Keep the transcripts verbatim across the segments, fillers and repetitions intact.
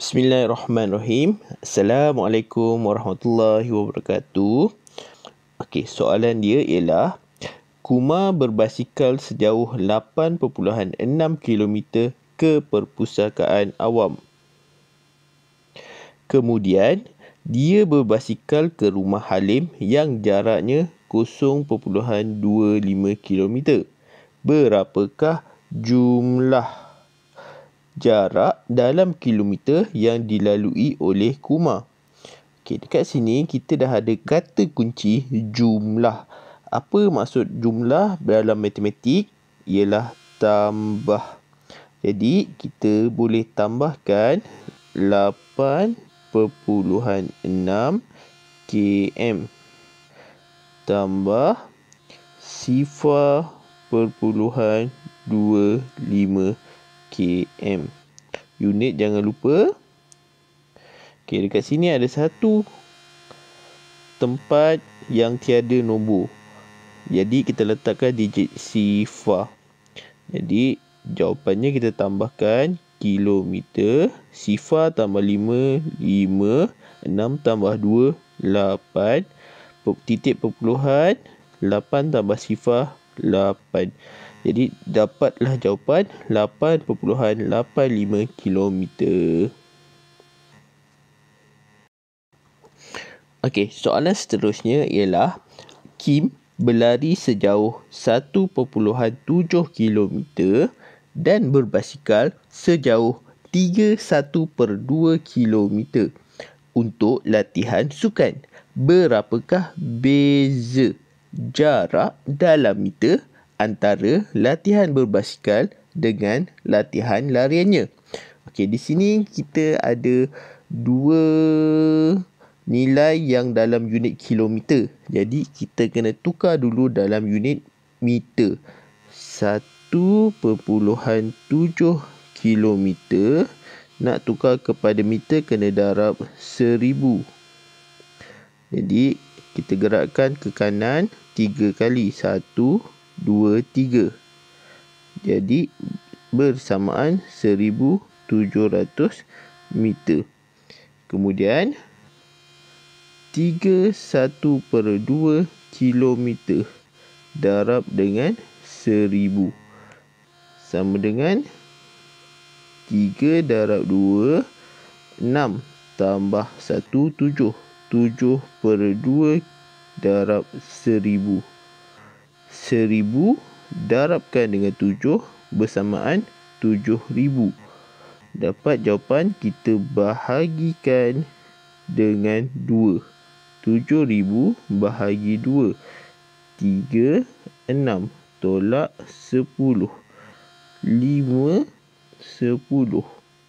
Bismillahirrahmanirrahim. Assalamualaikum warahmatullahi wabarakatuh. Okey, soalan dia ialah Kumar berbasikal sejauh lapan perpuluhan enam kilometer ke perpustakaan awam. Kemudian, dia berbasikal ke rumah Halim yang jaraknya kosong perpuluhan dua lima kilometer. Berapakah jumlah jarak dalam kilometer yang dilalui oleh Kumar? Okey, dekat sini kita dah ada kata kunci jumlah. Apa maksud jumlah dalam matematik? Ialah tambah. Jadi, kita boleh tambahkan lapan perpuluhan enam kilometer tambah sifar perpuluhan dua lima kilometer. Unit jangan lupa. Okey, dekat sini ada satu tempat yang tiada nombor. Jadi kita letakkan digit sifar. Jadi jawapannya kita tambahkan kilometer, sifar tambah lima, lima, enam tambah dua, lapan, titik perpuluhan, lapan tambah sifar, lapan. Jadi dapatlah jawapan lapan perpuluhan lapan lima kilometer. Okey, soalan seterusnya ialah Kim berlari sejauh satu perpuluhan tujuh kilometer dan berbasikal sejauh tiga puluh satu per dua kilometer untuk latihan sukan. Berapakah beza jarak dalam meter antara latihan berbasikal dengan latihan lariannya? Okey, di sini kita ada dua nilai yang dalam unit kilometer. Jadi kita kena tukar dulu dalam unit meter. satu perpuluhan tujuh kilometer nak tukar kepada meter kena darab seribu. Jadi kita gerakkan ke kanan tiga kali. satu, dua, tiga. Jadi bersamaan seribu tujuh ratus meter. Kemudian tiga puluh satu per dua kilometer darab dengan seribu sama dengan tiga darab dua, enam tambah satu, tujuh. tujuh per dua darab seribu. seribu darabkan dengan tujuh bersamaan tujuh ribu. Dapat jawapan, kita bahagikan dengan dua. tujuh ribu bahagi dua. tiga, enam tolak sepuluh. lima, sepuluh.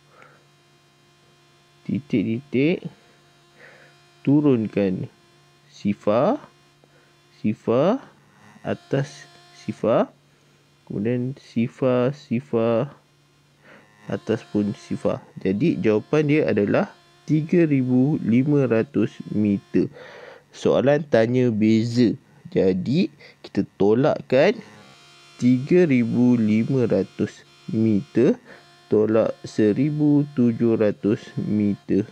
Titik-titik. Turunkan sifar. Sifar. Atas sifar. Kemudian sifar, sifar. Atas pun sifar. Jadi jawapan dia adalah tiga ribu lima ratus meter. Soalan tanya beza. Jadi kita tolakkan tiga ribu lima ratus meter tolak seribu tujuh ratus meter.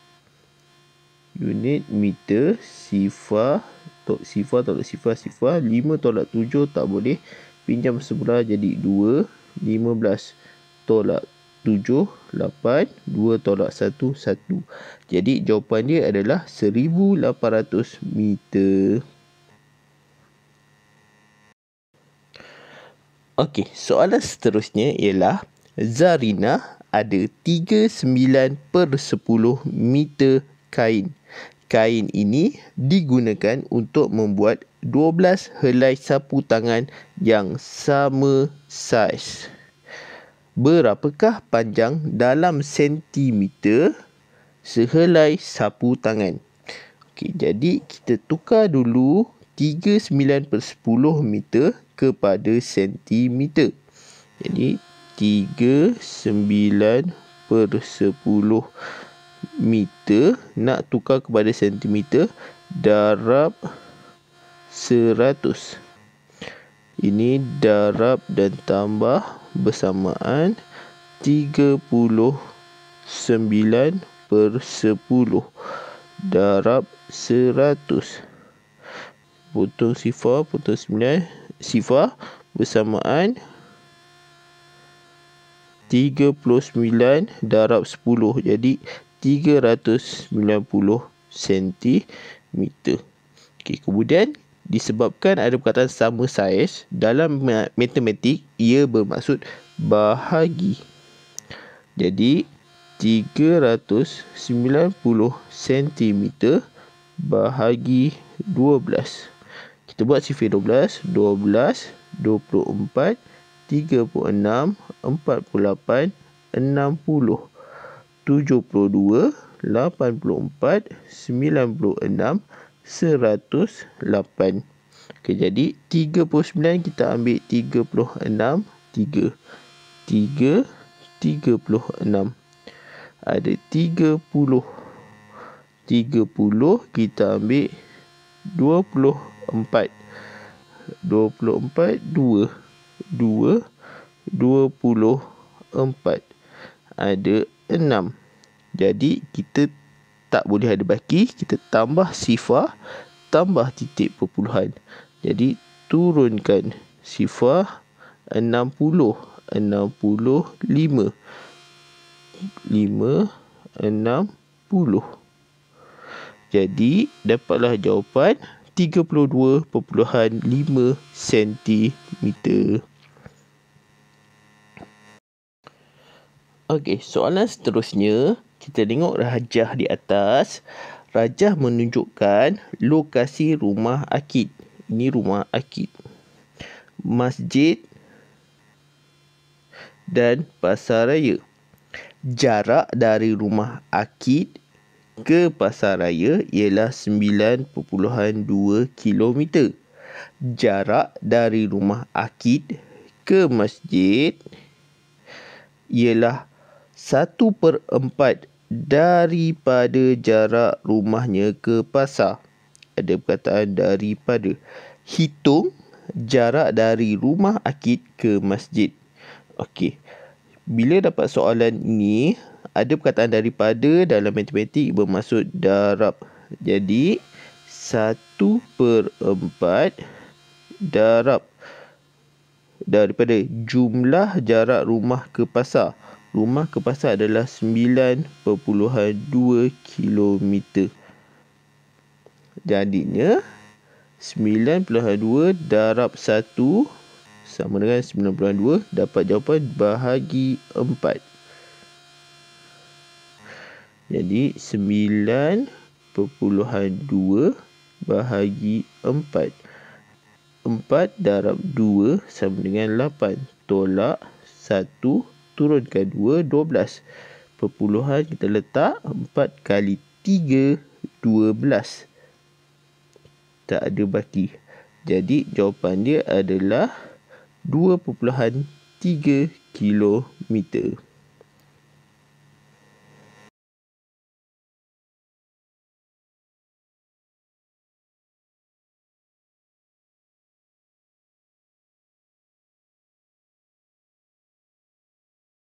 Unit meter, sifar, tok sifar tolak sifar, sifar. lima tolak tujuh tak boleh. Pinjam sebelah jadi dua. lima belas tolak tujuh, lapan. dua tolak satu, satu. Jadi jawapan dia adalah seribu lapan ratus meter. Okey, soalan seterusnya ialah Zarina ada tiga puluh sembilan per sepuluh meter kain. Kain ini digunakan untuk membuat dua belas helai sapu tangan yang sama saiz. Berapakah panjang dalam sentimeter sehelai sapu tangan? Okey, jadi kita tukar dulu tiga puluh sembilan per sepuluh meter kepada sentimeter. Jadi tiga puluh sembilan per sepuluh meter nak tukar kepada sentimeter darab seratus. Ini darab dan tambah bersamaan tiga puluh sembilan per sepuluh darab seratus. Potong sifar, potong sembilan. Sifar bersamaan tiga puluh sembilan darab sepuluh. Jadi tiga ratus sembilan puluh sentimeter. Okey, kemudian disebabkan ada perkataan sama saiz, dalam matematik ia bermaksud bahagi. Jadi tiga ratus sembilan puluh sentimeter bahagi dua belas. Kita buat sifar dua belas. dua belas, dua puluh empat, tiga puluh enam, empat puluh lapan, enam puluh, tujuh puluh dua, lapan puluh empat, sembilan puluh enam, seratus lapan. Okey, jadi tiga puluh sembilan kita ambil tiga puluh enam, tiga. tiga, tiga puluh enam. Ada tiga puluh. tiga puluh kita ambil dua puluh empat. dua puluh empat, dua. dua, dua puluh empat. Ada enam. Jadi kita tak boleh ada baki, kita tambah sifar, tambah titik perpuluhan. Jadi turunkan sifar enam puluh, enam puluh lima. lima, enam puluh. Jadi dapatlah jawapan tiga puluh dua perpuluhan lima sentimeter. Okey, soalan seterusnya, kita tengok rajah di atas. Rajah menunjukkan lokasi rumah akid. Ini rumah akid. Masjid dan pasar raya. Jarak dari rumah akid ke pasar raya ialah sembilan perpuluhan dua kilometer. Jarak dari rumah akid ke masjid ialah satu per empat daripada jarak rumahnya ke pasar. Ada perkataan daripada. Hitung jarak dari rumah akid ke masjid. Okey. Bila dapat soalan ini, ada perkataan daripada dalam matematik bermaksud darab. Jadi satu per empat darab daripada jumlah jarak rumah ke pasar. Rumah ke pasar adalah sembilan perpuluhan dua kilometer. Jadinya sembilan perpuluhan dua darab satu sama dengan sembilan perpuluhan dua. Dapat jawapan bahagi empat. Jadi sembilan perpuluhan dua bahagi empat. empat darab dua sama dengan lapan. Tolak satu. Turunkan dua, dua belas. Perpuluhan kita letak empat kali tiga, dua belas. Tak ada baki. Jadi jawapan dia adalah dua perpuluhan tiga kilometer.